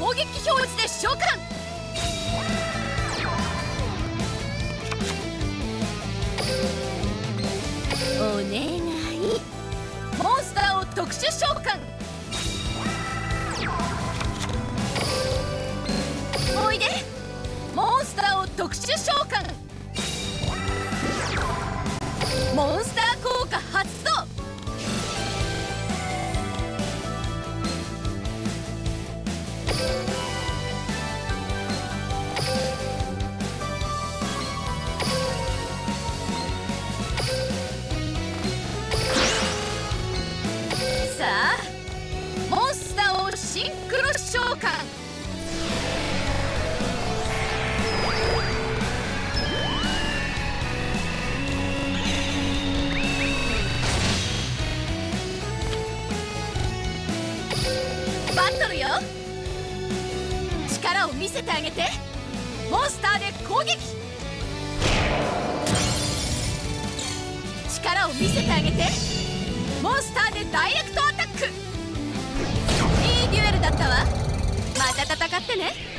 攻撃表示で召喚。お願い。モンスターを特殊召喚。おいで。モンスターを特殊召喚。モンスター効果発動。さあ、モンスターをシンクロ召喚。バトルよ。力を見せてあげて。モンスターで攻撃。力を見せてあげて。モンスターでダイレクトアタック。いいデュエルだったわ。また戦ってね。